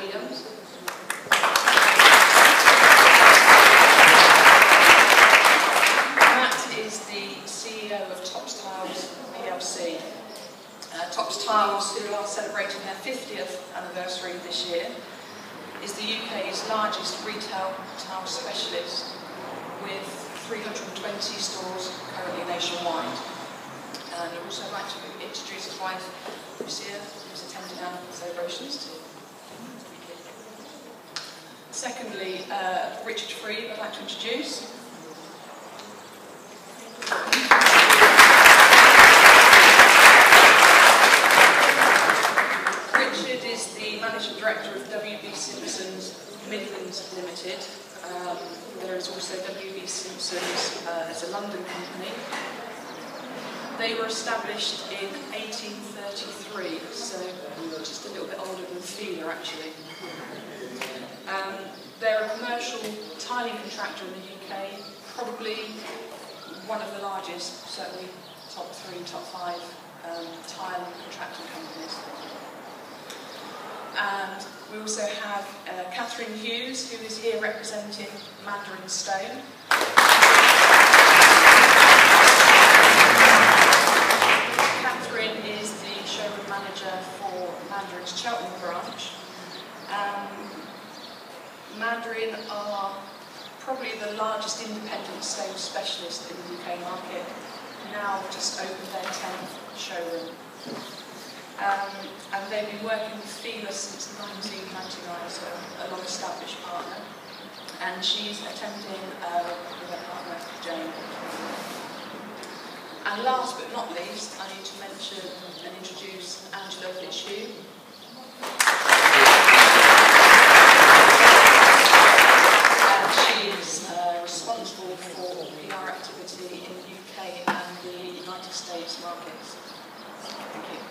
Williams. Matt is the CEO of Topps Tiles PLC. Topps Tiles, who are celebrating their 50th anniversary this year, is the UK's largest retail tile specialist, with 320 stores currently nationwide. And I'd also like to introduce his wife, Lucia, who's attending our celebrations too. Secondly, Richard Freed, I'd like to introduce. Richard is the Managing Director of WB Simpson's Midlands Limited. There is also WB Simpson's as a London company. They were established in 1833, so just a little bit older than Fila actually. They're a commercial tiling contractor in the UK, probably one of the largest, certainly top 3, top 5 tile contracting companies. And we also have Catherine Hughes, who is here representing Mandarin Stone. Catherine is the showroom manager for Mandarin's Cheltenham branch. Mandarin are probably the largest independent stone specialist in the UK market, now just opened their 10th showroom. And they've been working with Fila since 1999, so a long-established partner. And she's attending with her partner, Jane. And last but not least, I need to mention and introduce Angela Fitzhugh. She's responsible for PR activity in the UK and the United States markets. Thank you.